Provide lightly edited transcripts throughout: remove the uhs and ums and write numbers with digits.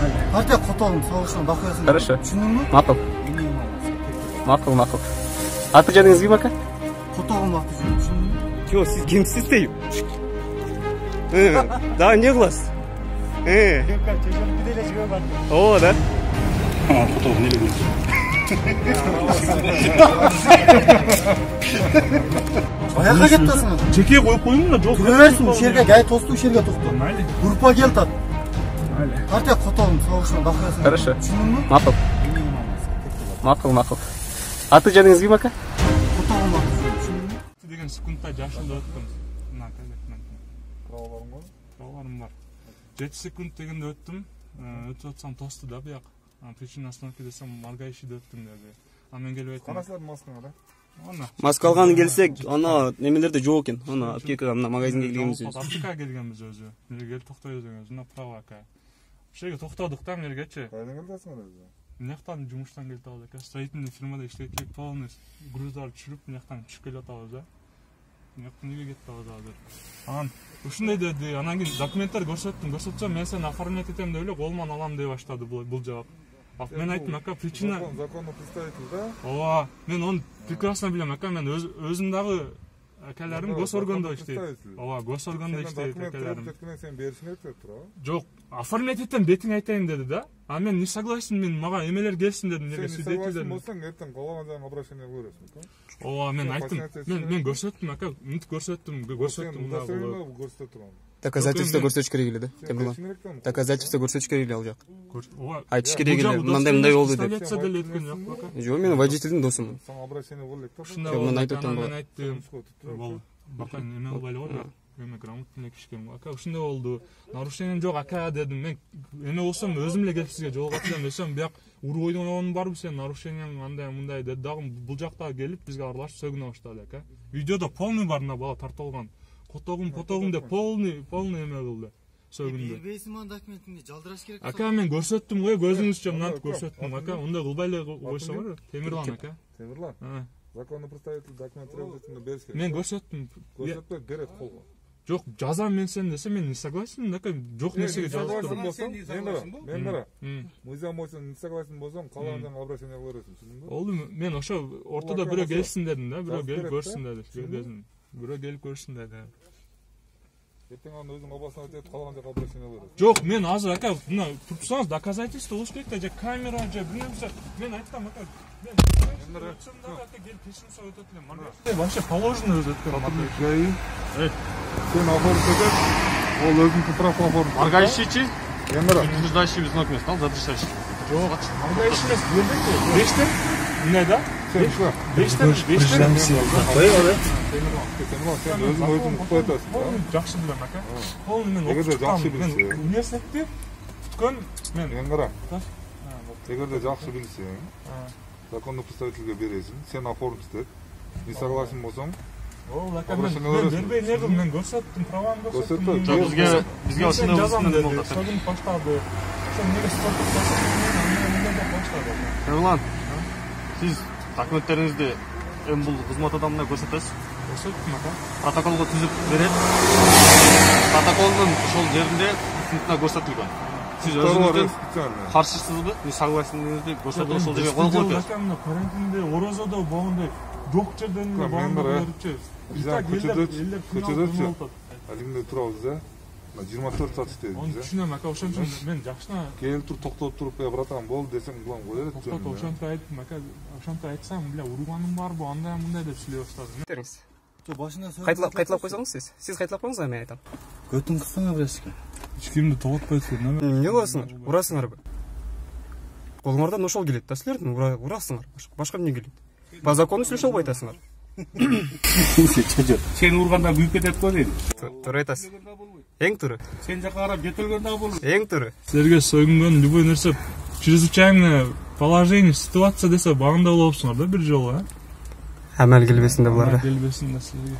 Партия Котогун согушунун бакыясын. Хорошо. Түшүндүңбү? Макул. Макул. Аты жөнүңүз ким ака? Котогун аты жөнү түшүндүңбү? Жок, сиз кимсиз дейм. Да, не кыласыз? Чөчөнүп деле жибе бар. О, да. Котогун эле көрсө. Аяка кеттасың. Жеке коюп коюңун да, жок. Тура берсин, ушерге гай тосту ушерге токто. Майли. Группа келтат. Партия Котогун согушунун бакыясын. Хорошо. Түшүндүңбү? Макул. Аты жөнүңүз ким ака? Котогун аты жөнү түшүндүңбү? Деген секундта жашында өттүм. Мына конвертмен. Праволарым бар. 7 секунд дегенде өттүм. Өтүп атсам тосту да бияк. Причина остановки десем маргаишиде өттүм деди. Мен келип айттым. Канасылардын маскаңа да? Маска алганы келсек, ана немелерде жок экен. Ана аптекага, мына магазинге келгенбиз өзү. Аптекага келгенбиз өзү. Келип токтой дегенбиз. Мына право ака. Ошеге токтодук да мергечи. Кайдан келдиңиз өзү? Мынаяктан жумуштан келип атабыз ака. Строительный фирмада иштейт элек, полный груздарды түшүрүп мынаяктан түшүп келип атабыз да. Мынаяктан үйгө кетип атабыз азыр. Анан ушундай деди. Анан кийин документтер көрсөтсөм, мен сени оформлять этем деп эле колуман алам дей баштады бул жаап. Мен айттым ака, причина законный представитель да? Ооба, мен onu прекрасно билем ака, мен өзүм дагы акаларым госоргондо иштейт. Ооба, госоргондо иштейт акаларым. Документ сен беришиң керек деп тура. Жок, оформлять этем, бетиңи айтайын деди да. А мен не согласен, мен мага эмелер келсин дедим, неге свидетель дедим. Болсоң, эртең калган жагыңа обращение бересиң. Ооба, мен айттым. Мен көрсөттүм ака, мүнт көрсөттүм да. Доказательство көрсөтүш керек эле да. Темирлан. Доказательство көрсөтүш керек эле ал жак. Айтыш керек эле. Мындай болду деп. Жок, мен водительдин досумун. Сага обращение болду деп. Ушундай болду. Мен айттым. Бака неме кылбайлы го. Эме грамотный кишкен. Ака ушундай болду. Нарушение жок ака дедим. Мен эме болсом өзүм эле келип сизге жолугат десем, бияк уруп ойдон барбы сен, нарушениең андай деди дагы. Бул жакта келип бизге аралашып сөгүнө баштады ака. Видеодо полный бар, мына бала тартылган. Котогун деп полный эме кылды. Сөгүндү. Бербейсиң аны документиңди жалдыраш керек. Ака мен көрсөттүм го, көзүңүзчө мынантип көрсөттүм ака. Ундай кылбай эле койсо бар. Темирлан ака. Темирлан. Законный представитель документ требовательно бериш керек. Мен көрсөттүм. Көрсөтпөй берет колго. Жок, жазам мен сен десе, мен не согласен ака. Жок нерсеге жазып турам. Мен бара. Мыйзам боюнча не согласен болсоң, калган жагыңа обращение бересиң, түшүндүңбү? Болду, мен ошо ортодо бирөө келсин дедим да, бирөө келип көрсүн деди. Бирөө келип көрсүн деди. Эртең аны өзүң обасына айтып калган жакка обращение бересиң. Жок, мен азыр ака, мына турсаңыз доказательство болуш керек да, же камера, же бир нерсе. Мен айттым ака, мен келип пешимсе өтөт элем. Вообще положено өзү өткөн. Сен оформишсең, ол өзүңдүн справка оформ. Маргаишичи? Эмре? Нуждающий знак мест, ал задержащий. Жок, маргаиши эмес, бердик. Бештен? Эмне да? Бештен. Сен өзүң укпай атасың да? Жакшы билем ака. Мен Эгерде жакшы билсең, мен университетте бүткөн мен. Эмре? Эгерде жакшы билсең, законный представительге бересиң, сен оформиш деп. Не согласен болсоң, ака мен бербей не кылдым, мен көрсөттүм, правамды көрсөттүм. Жок, бизге ошондой жазам болду. Сөгүн баштады. Ошо неге стопты баштады. Темирлан, сиз документтериңизди эми бул кызмат адамына көрсөтөсүз. Көрсөттүм ака. Протоколго түзүп берет. Протоколдун ошол жеринде пунктуна көрсөтүлгөн. Сиз өзүңүздүн каршысызбы? Не согласиеңизди көрсөтүп ошол жерге кол коюп бересиз. Карантинде, орозодо болгондой жок жерден болгондорчу. Көчөдөчү. Алимде турабыз да. 24 саат иштейбиз. Onu düşünüyorum aka, ошон үчүн мен жакшына келип туруп токтоп туруп, братан бол десең, булам кое берет. Токтоп ошентип айттым ака, ошентип айтсам, бля, урганым барбы, андай мындай деп сүйлөй баштады. Жо башында Кайталап койсоңуз сиз. Сиз кайталап коюңуз, мен айтам. Көтүң кысыңа биреске. Эч кимди тоготпойт силер, неме? Эмне кыласыңар? Урасыңарбы? Колуңардан ошол келет да силердин, урасыңар. Башка эмне келет? По закону сүйлөшө албай атасыңар. Сени урганда күйүп кетет го дейм. Туура айтасыз. Эң туура. Сен жака карап жетелгөн дагы болот. Эң туура. Силерге сөгүнгөн любой нерсе чрезвычайное положение, ситуация десе багында болопсуңар да бир жолу, а? Амал келбесин да буларга. Келбесин да силерге.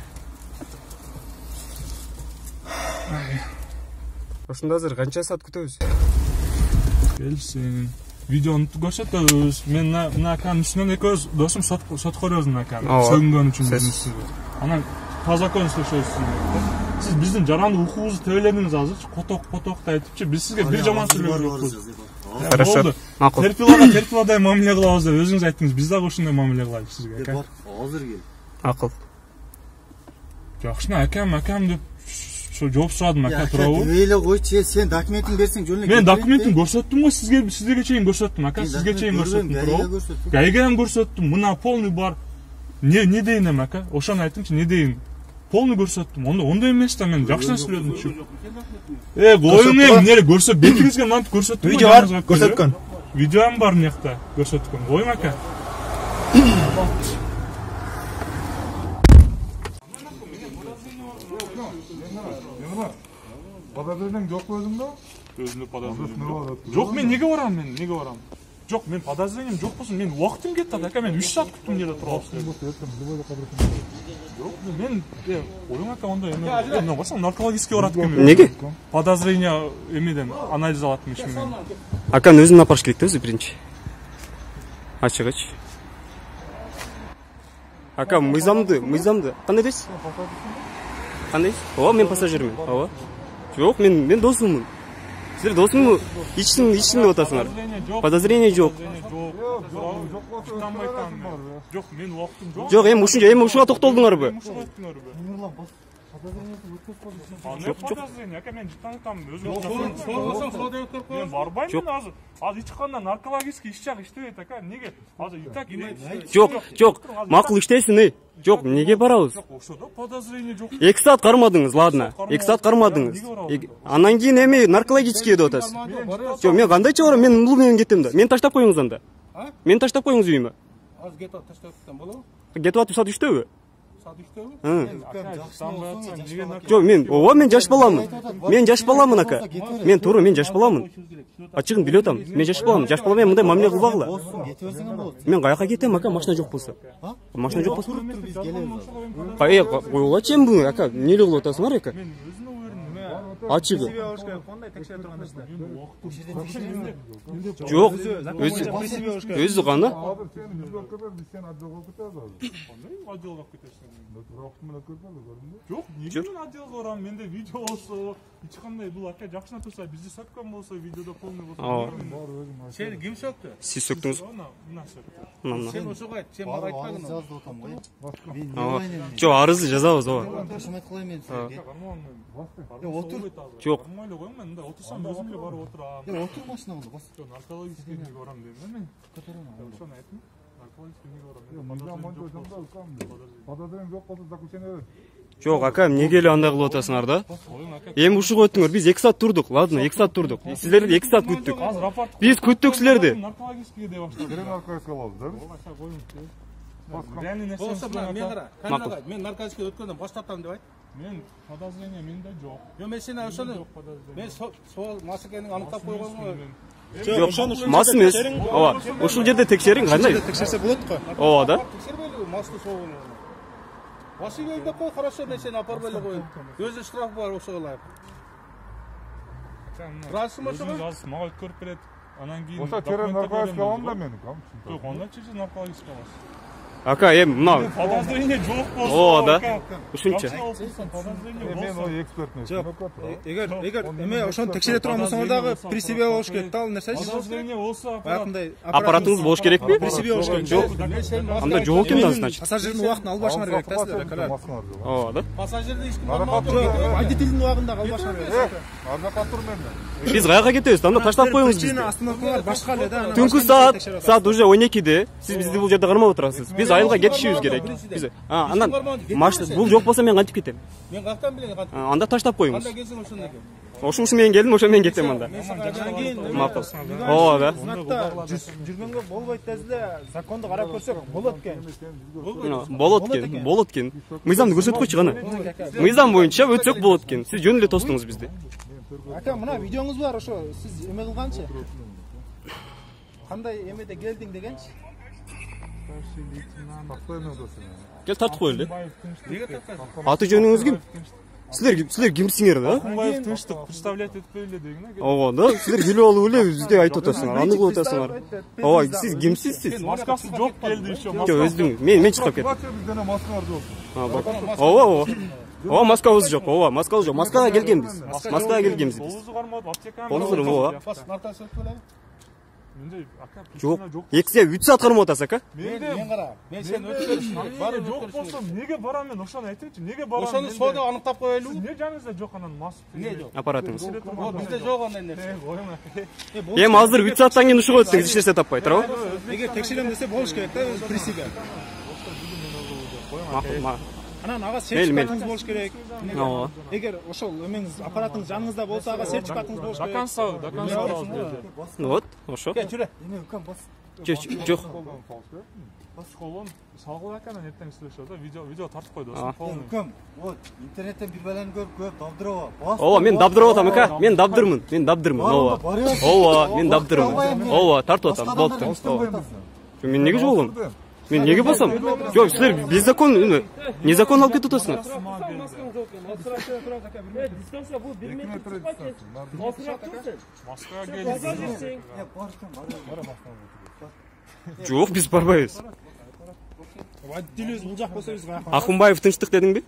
Ошондо азыр канча саат күтөбүз? Келсин. Видеону көрсөтөбүз. Мен мына аканын үстүнөн экөөбүз досум сот көрөбүз мына аканы. Сөгүнгөн үчүн бизнести. Анан по закону сүйлөшөбүз. Siz bizdin жаранды укугубузду тебеледиңиз азырчы, коток-коток да айтыпчы, биз сизге бир жаман сүйлөбүз. Хорошо. Макул. Терпиладай мамиле кылабыз деп өзүңүз айттыңыз, биз дагы ошондой мамиле кылайлы сизге. Бар, азыр кел. Акыл. Жакшына акам деп жооп сурадым, ака туурабы? Мейле койчу, сен документиңди берсең жөн эле. Мен документин көрсөттүм го, сизге чейин көрсөттүм, ака, сизге чейин көрсөттүм, туурабы? Гайгам көрсөттүм, мына полный бар. Не дейин эми, ака? Ошону айтыңчы, не дейин? Полный көрсөттүм. Ондой эмес да, мен жакшына сүйлөдүмчү. Коюң эми, эмне көрсөт, бетиңизге мынтип көрсөттүм. Видео бар, көрсөткөн. Видеом бар мынакта, көрсөткөн. Коюң, ака. Подозрениең жокпу өзүңдө? Өзүмдө подозрением жок. Мен неге барам? Жок, мен подозрением жок болсун, мен убактым кетти, ака, мен 3 саат күттүм жерде турабыз. Жок, мен оюң ака, ондай эме. Мен барсам наркологический барат экен. Неге? Подозрение эмеден анализ алатмын ишин мен. Аканы өзүн апарыш керек да өзү биринчи. Ачыгыч. Ака, мыйзамды, кандай дейсиз? Кандай? Ооба, мен пассажирмин. Ооба. Жок, мен досуммун. Силер досумбу? Ичсиң деп атасыңар. Подозрение жок. Жок, мен убактым жок. Жок, эми ушуга токтолдуңарбы? Жок, ака, мен таанытам, өзүм. Мен барбаймын азыр. Азыр ичканда наркологический иш-чак иштебейт, ака. Неге? Азыр итак ине. Жок, макул иштейсиң. Жок, неге барабыз? Ошодо подозрение жок. 2 саат кармадыңыз, ладно. 2 саат кармадыңыз. Анан кийин эми наркологический деп атасыз. Жок, мен кандайча барам? Мен бул менен кетем да. Мени таштап коюңуз анда. Мени таштап коюңуз үйүмө. Азыр кетип таштап кетсем болобу? Кетип атып саат 3төбү? Саат 3төбү? Жок, мен жаш баламын. Мен жаш баламын, ака. Мен туура, мен жаш баламын. Ачыгын билип атам. Мен жаш баламын. Жаш бала менен мындай мамиле кылбагыла. Кетип берсең болот. Мен каяка кетем, ака, машина жок болсо. Машина жок болсо. Биз келебиз. Койгулачы эми буну, ака. Эмне кылып атасыңар, ака? Ачыгы. Жок, өзү гана. Жок, неге мен отделге барам? Менде видео болсо, эч кандай бул ака жакшына турса, бизди сөккөн болсо, видеодо полный болсо. Сени ким сөктү? Сиз сөктүңүз. Мына сөктү. Сен ошого айт, сен мага айтпагын. Жок, арызды жазабыз, ооба. Ташымай кылайын мен сизге. Отур. Жок. Майлы койм, мен мында отурсам өзүм эле барып отурам. Отур машинаңды бас. Наркологический неге барам дейм, мен. Ошону айтым. Наркологический неге барам? Подозрениең жок болсо заключение бер. Жок, ака, эмнеге эле андай кылып атасыңар да? Эми ушуга өттүңөр, биз 2 саат турдук, ладно, 2 саат турдук. Сиздерди 2 саат күттүк. Биз күттүк силерди. Наркологический деп баштадым. Бир наркологический алабыз, да? Болсо мен кара, камерага мен наркологический өткөндөн баш тартам деп айт. Мен подозрение менде жок. Жок, мен сени ошону мен сол масыкенин аныктап койгонго. Жок, мас эмес. Ооба, ушул жерде текшериң, кандай? Текшерсе болот го. Ооба да. Текшербейлиби масты соогуну? Масыга деп кой, хорошо, мен сени апарып эле коеюн. Өзү штраф бар ошого ылайык. Расым ошого? Мага өткөрүп берет. Анан кийин Ошо терен наркологический алам да мен. Жок, ондачы наркологический аласыз. Ака, эми мына. Подозрение жок болсо. Ооба да. Ушунча. Мен ой экспертный. Эгер эме ошону текшере турган болсоңор дагы при себе болуш керек да, ал нерсечи. Подозрение болсо, Баягындай аппаратыңыз болуш керекпи? При себе болуш керек. Жок. Анда жок экен да, значит. Пассажирдин убактын албашыңар керек да силер, калай. Ооба да. Пассажирдин эч ким бармайды. Водительдин убагында албашыңар керек. Аржака тур мен. Биз каяка кетебиз? Анда таштап коюңуз бизди. Остановкалар башка эле да. Түнкү саат уже 12де. Сиз бизди бул жерде кармап отурасыз. Биз айылга кетишибиз керек. Биз анан машина бул жок болсо мен кантип кетем? Мен каяктан билейин кантип? Анда таштап коюңуз. Кандай келсең ошондой кел. Ошол менен келдим, ошо менен кетем анда. Макул. Ооба да. Знакта жүргөнгө болбойт десе эле законду карап көрсөк болот экен. Болот экен. Мыйзамды көрсөтүп койчу гана. Мыйзам боюнча өтсөк болот экен. Сиз жөн эле тостуңуз бизди. Ака, мына видеоңуз бар, ошо сиз эме кылганчы? Кандай эмеде келдиң дегенчи? Кел тартып коелу. Неге тартасың? Аты жөнүңүз ким? Силер кимсиңер да? Акунбаев тынчтык представлять этпей эле дегин экен. Ооба да, силер күлүп алып эле бизде айтып атасыңар, аны кылып атасыңар. Ооба, сиз кимсиз сиз? Маскасы жок келди еще. Жок, өздүң. Мен чыгып кеттим. Бизден маскалар жок. Ооба. Ооба, маскабыз жок. Ооба, маскабыз жок. Маскага келгенбиз. Маскага келгенбиз биз. Колубузду кармап, аптеканы. Колубузду ооба. Бас нарта сөйлөп келе. Менде ака Жок. 2-3 саат кармап атасыз ака. Мен кара. Мен сен өткөрүшүң. Бары жок болсо неге барам мен? Ошону айтыңчы. Неге барам? Ошону соода аныктап коелу. Не жаныңызда жок анан маск. Не жок? Аппаратыңыз. Бизде жок андай нерсе. Эми азыр 3 сааттан кийин ушуга өттүңүз, эч нерсе таппай, туурабы? Эгер текшерем десе болуш керек да, өзү присига. Макул. Анан ага Мейлі. сертификатыңыз болуш керек. Ооба. Эгер ошол эмеңиз аппаратыңыз жаныңызда болсо ага сертификатыңыз болуш керек. Доконсал. Вот, ошо. Кел, жүрө. Жок. Колон салгыл экенин эртең сүйлөшөт да, видео тартып койду. Кім? Вот, интернеттен бір бәлені көріп көп дабдырова. Ооба, мен дабдырып атам ака. Мен дабдырмын. Ооба. Ооба, мен дабдырмын. Ооба, тартып атам. Болду. Мен неге жолгом? Мен неге болсам? Жок, силер беззаконно, незаконно алып кетип атасыңар. Жок, биз барбайбыз. Водителиңиз бул жак болсо биз каяка. Акунбаев тынчтык дедиңби?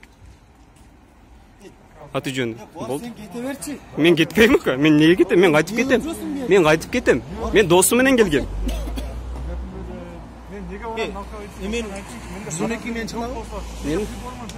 Аты жөнү. Болду. Сен кете берчи. Мен кетпейм ака. Мен неге кетем? Мен кайтып кетем. Мен досум менен келгем. Мен неге барам? Эмен жөнөкөй менен чыгабы? Мен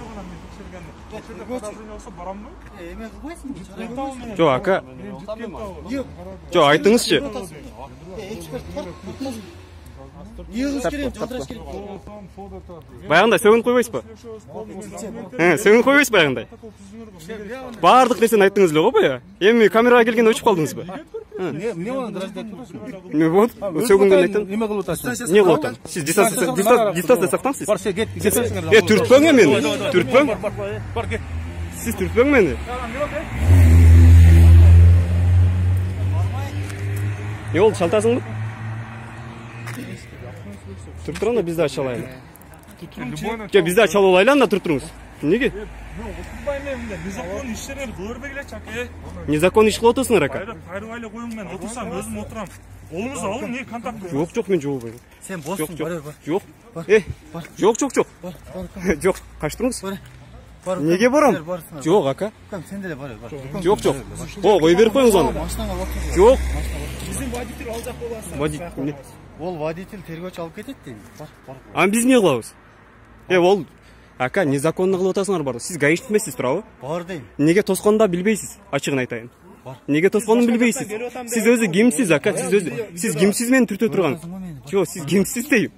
барамбы? Эме кылбайсыңбы? жок ака. Жок, айтыңызчы. Эксперт бар. Йыгыз керек, жолдаш керек. Баягындай сөгүнүп койбойсузбу? Сөгүнүп койбойсузбу баягындай? Баардык нерсени айттыңыз эле го бая. Эми камерага келгенде өчүп калдыңызбы? Не оны драждать турсуң? Мен вот, сөгүнгөн айттым. Неме кылып атасың? Не кылып атам? Сиз дистанция сактаңыз. Бар, сен кет. Түртпөң мени. Түртпөң. Бар, кет. Сиз түртпөң мени. Не болду, шалтасыңбы? Туруп турганда бизди ача алайлы. Жок, бизди ача алайлы, анда туруп туруңуз. Неге? Незаконный иштерди көрбөй эле чак. Незаконный иш кылып атасыңар ака. Кайрып эле коюң, мен отурсам өзүм отурам. Колуңузду алың, не контакт? Жок, мен жолбойм. Сен боссуң, бар. Жок. Жок. Жок, качтыңыз? Бар. Неге барам? Жок ака. Кім, сен деле бар. Жок. О, кой берип коюңуз аны. Машинаңа бак. Жок. Биздин водитель ал жак боласың. Водитель. Ол водитель тергөөчү алып кетет дейм. Бар. А биз эмне кылабыз? Ол ака, незаконно кылып атасыңар бар. Сиз гаишник эмессиз, туурабы? Бар дейм. Неге тосконду билбейсиз? Ачыгын айтайын. Неге тосконун билбейсиз? Сиз өзү кимсиз ака? Сиз кимсиз мени түртө турган? Жок, сиз кимсиз дейм.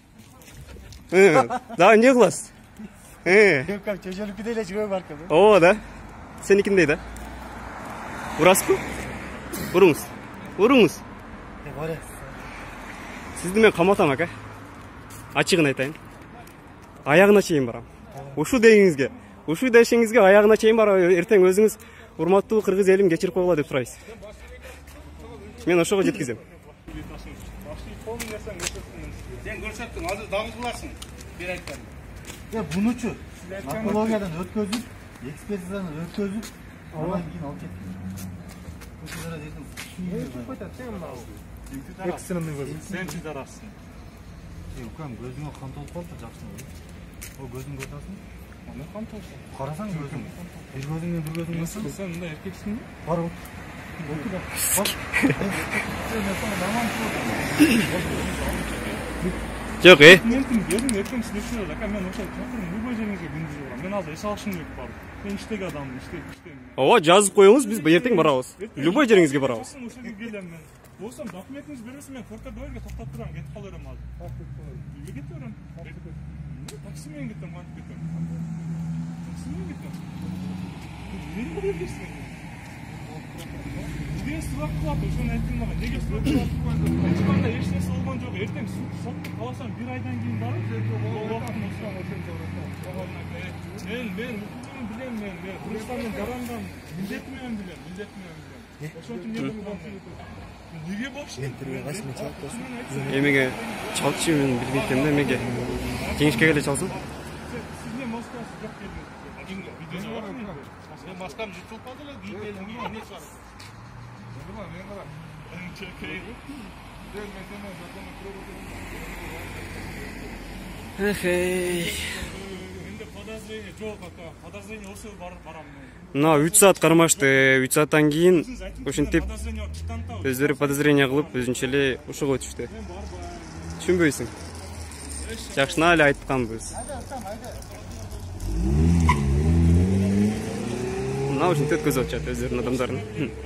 Да, эмне кыласыз? Кем чөжөлүп деле жүрөй баркы. Ооба да. Сеникиндей да. Урасызбы? Уруңуз. Бар. Сизди мен каматам ака. Ачыгын айтайын. Аягына чейин барам. Ушу дешиңизге аягына чейин барам. Эртең өзүңүз урматтуу кыргыз элим кечирип койгула деп сурайсыз. Мен ошого жеткизем. Сен көрсөттүң, азыр дагы кыласың. Бир айткан. Бунучу наркологиядан өткөзүп, экспертизадан өткөзүп, анан кийин алып кеттим. Көчөлөрдө дедим. Экстренный вызов. Сен чыдарасың. Укам, көзүңө кан толуп калды, жакшы. О, көзүң көрсөсүң. Аны кан толсун. Карасаң көзүң. Бир көзүңдөн бир көзүң. Сен мындай эркексиңби? Бар. Жок, Өзүм эртең сүйлөшөбүз ака, мен ошол чакырым любой жериңизге күндүз барам. Мен азыр эс алышым керек бар. Мен иштеги адаммын, иштейм. ооба, жазып коюңуз, биз эртең барабыз. Любой жериңизге барабыз. Ошол жерге келем мен. Болсам документиңиз бербесем мен ККД-ге токтоп турам, кетип кала берем азыр. Үйгө кетип берем. Такси менен кетем, кантип кетем. Такси менен кетем. Эмне бересиң? Бир сурак кылат, ошону айттым мага. Неге сурак кылат? Эч кандай эч нерсе болгон жок. Эртең сотто каласам 1 айдан кийин барып, убактын мен укугун билем, мен Кыргызстандын жарандам, милдети менен билем. Ошон үчүн эмне болгон? Неге болчу? Эмеге чалчы мен билбей экенмин да, эмеге. Жеңишке келе чалсам. Сиз эмне маскасы жок келдиңиз? Видео бармы? Сен маскам жыртылып калды эле, кийип келдиң, эмне бар? Эхей. подозрение жок ака. Подозрение болсо барам мен. Мына 3 саат кармашты. 3 сааттан кийин ошентип Подозрение бар. өздөрү подозрение кылып өзүнчө эле ушуга өтүштү. Түшүнбөйсүң. Жакшына эле айтканбыз. Мына ушинтип өткөзүп атышат өздөрүнүн адамдарын.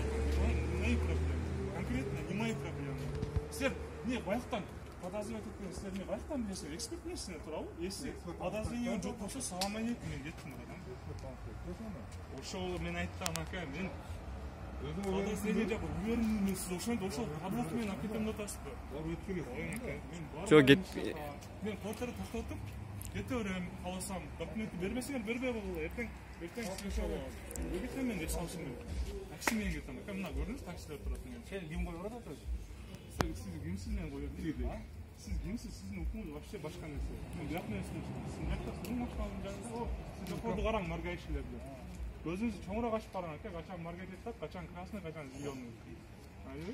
Конкретно не мои проблемы. Силер не баяктан подозрение турган силер не баяктан билесиңер, эксперт эмессиңер туурабы? Если подозрение жок болсо салам алейкум мен кеттим buradan. Ошол мен айттым ака, мен подозрение жок, уверенмин мен сиз ошентип ошол подвох менен алып кетем деп атасызбы? Жок, кет. Мен квартирада токтотуп кете берем, кааласам, документти бербесеңер бербей койгула, эртең сүйлөшүп алабыз. Эгерде мен эс алышым керек. Такси менен кетем, ака мына көрдүңүз таксилер турат менен. Сен ким коюп атат өзү? Сиз кимсиз мен коюп атам. Сиз кимсиз? Сиздин укмуңуз вообще башка нерсе. Мен бияк менен сүйлөшөм. Сиз жактасыз, машиналардын жанында. Сиз жокорду караң маргаишилерди. Көзүңүздү чоңураак ачып караң ака, качан марга кетет, качан красный, качан зеленый. Айбы?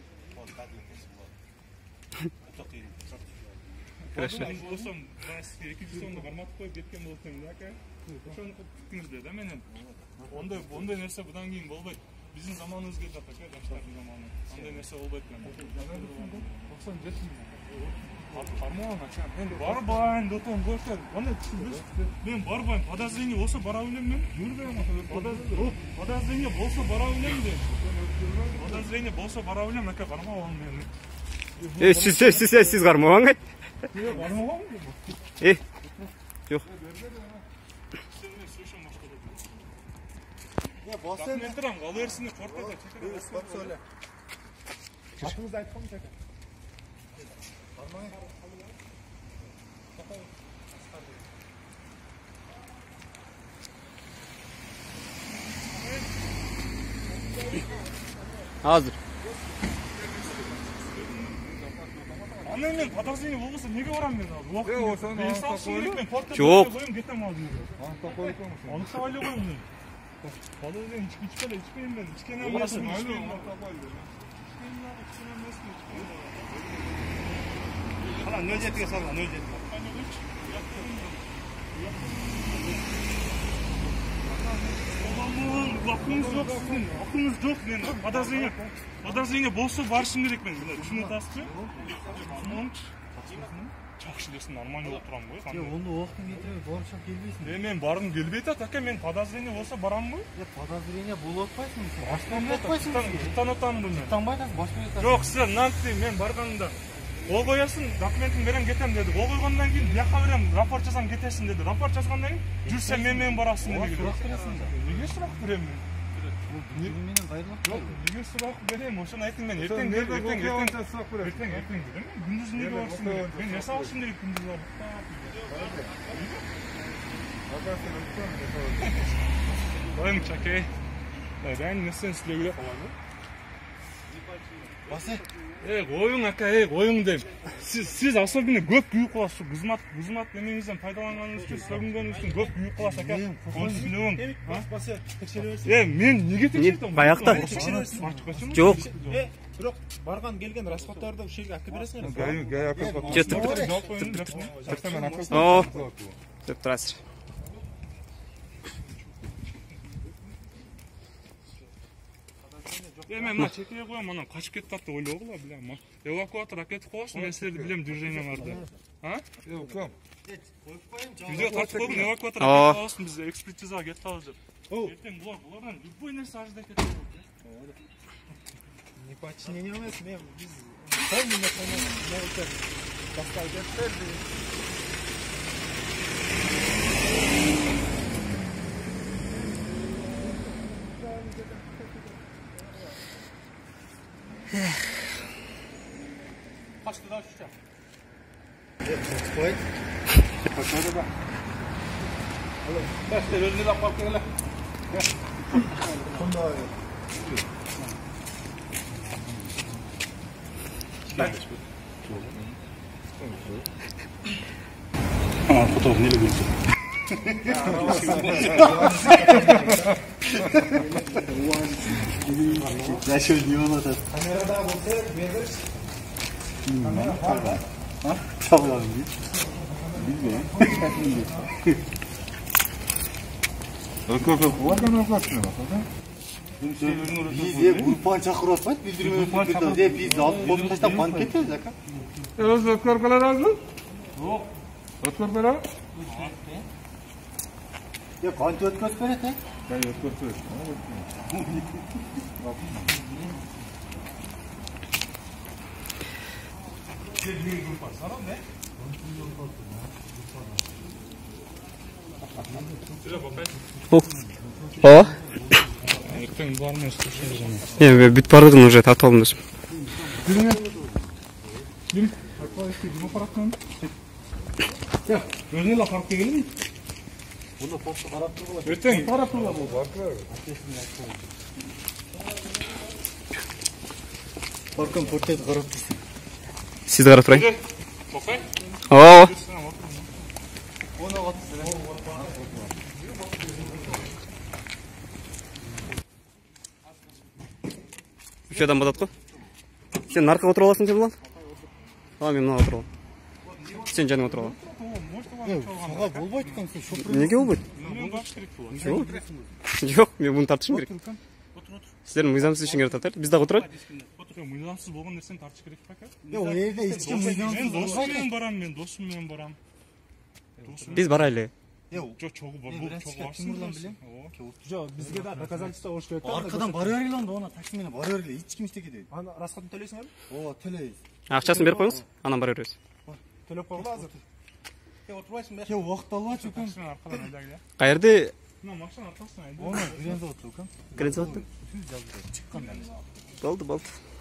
Хорошо. Мен болсом, сизге 200 сомду карматып коюп кеткен болот элем да ака. Ошону күттүңүздөр да менен. Ондай нерсе будан кийин болбойт. Биздин заманыбыз келип жатат ака, жаштардын заманы. Андай нерсе болбойт экен. 97 кармаган ака. Мен барбайм деп атам, коштор. Кандай түшүнбөйсүз? Мен барбайм, подозрение болсо бара билем мен. Подозрение болсо бара билем де. Подозрение болсо бара билем ака, кармаган мени. Siz кармаган. Жок. Документтер кала берсин, квартирада чекер. Söyle. Atınızı aytып коюңуз ака. Азыр. Аны мен подозрение болбосо неге барам мен азыр? Уакыт. Жок. Кетем азыр. Аныкса эле коем мен. Подозрение ичпейм мен. Ичкен эмесмин. Кана 07ге салган, 07. Акыңыз жок сиздин, акыңыз жок мен. Подозрение болсо барышым керек мен. Түшүнүп атасызбы? Жакшы десин, нормально болуп турам го. Onu уақытын кетіріп, барышап келбейсің. Мен барғым келбейт ака, мен подозрение болсо барамбы? Подозрение болуп атпайсың. Баштан атпайсың. Жыттан атамын мен. Танбайтасың, башпай атасың. Жок, сен нанти мен барганда кол коясың, документин берем кетем деди. Кол койгондон кийин бияка берем, рапорт жазам кетесиң деди. Рапорт жазгандан кийин жүрсем мен менен барасың деди. Сурак бересиң да. Неге сурак берем мен? Менен кайрылып. Жок, неге сурак берем? Ошону айтың мен эртең күндүз неге барсың деп. Мен эс алышым керек күндүз барып. Oyun çakay. Ben nasıl söylüyor falan. Bası. Oyun aka, oyun dem. Siz особенно көп күйүп каласыз. Кызмат немеңизден пайдаланганыңыз үчүн, сөгүнгөнүңүз үчүн көп күйүп каласыз ака. Басы текшеребиз. Мен неге текшертем? Баякта. Жок. Бирок барган келген расходдорду ушул жерге алып бересиңер. Гай акып. О. Деп турасыз. Мен мына чекеге коем, анан качып кетип атты ойлогула, билем. Эвакуатор акетип коесуң, мен силерди билем движенияларды. А? Видео тартып койгун, эвакуатор акетип коесуң, биз экспертизага кетип калабыз деп. Эртең булардан любой нерсе ажда кетет. Не подчинение эмес, мен биз полный нерсе басталып кетти. Kaçtı da şu. Koy. Hadi bak. Başta özünü de bakıyorlar. Bunda var. Fotoğraf neyle görüyorsun? Ya şöyle diyor ona da. Kamerada olsa veririz. Kamera var mı? Ha? Tabii abi. Bilmiyorum. Bizde gruppan çakır atmayız, bildirmeyi bildirdi. Biz alıp bozuk taştan bank etmez aka. Öz ötkörpeler hazır. Yok. Ötkörpeler? Ya kanca ötkörp beret he? Ben ötkörpe. Ооба. Эртең бармай слушай. Эми бүт бардыгын уже тартып алдым десем. Өзүнө эле карап келгенмин. Эртең карап турган болду. Баркан портет карап турсун. Сизди карап турайын. Токай. Ооба. Үч адам батат го. Сен аркага отуруп аласың сен булан? Мен мына отуруп алам. Сен жаныңа отуруп ал. Сага болбойт экенсиң, шофер. Эмнеге болбойт? Жок, мен муну тартышым керек. Силердин мыйзамсыз ишиңерди тартат. Биз дагы отурайлы. Мыйзамсыз болгон нерсени тартыш керек бекен. Жок, элде эч ким мыйзамсыз Досум менен барам, мен досум менен барам. Биз барайлы. Жок, чогуу бар, бул чогуу Тимурлан билем. Жок, бизге да доказательство болуш керек. Аркадан бара бергиле анда, она такси менен бара бергиле. Эч ким иштеке дейт. Аны расходун төлөйсүңөрбү? Ооба, төлөйбүз. Акчасын берип коюңуз, анан бара беребиз. Төлөп койгула азыр. Отурбайсың бе? Ке убакыт албачы экен. машина аркадан айдагы. Каерде Мына машина аркасынан айдагы. Оны үйрөнүп отур экен. кирен сабатты? Чыккан. Болду.